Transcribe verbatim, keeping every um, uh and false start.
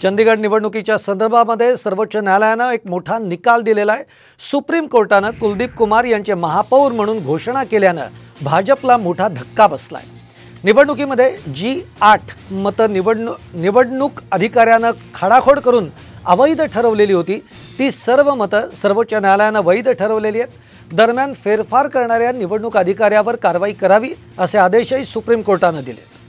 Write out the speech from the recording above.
चंदीगड निवडणुकीच्या संदर्भामध्ये सर्वोच्च न्यायालयाने एक मोठा निकाल दिलेला आहे। सुप्रीम कोर्टाने कुलदीप कुमार यांचे महापौर म्हणून घोषणा केल्याने भाजपला मोठा धक्का बसलाय। निवडणुकीमध्ये जी आठ मत निवडणूक निवडणूक अधिकाऱ्याने खाडाखोड करून अवैध ठरवलेली होती, ती सर्व मत सर्वोच्च न्यायालयाने वैध ठरवलेली आहेत। दरम्यान फेरफार करणाऱ्या निवडणूक अधिकाऱ्यावर कारवाई करावी असे आदेशही सुप्रीम कोर्टाने दिले।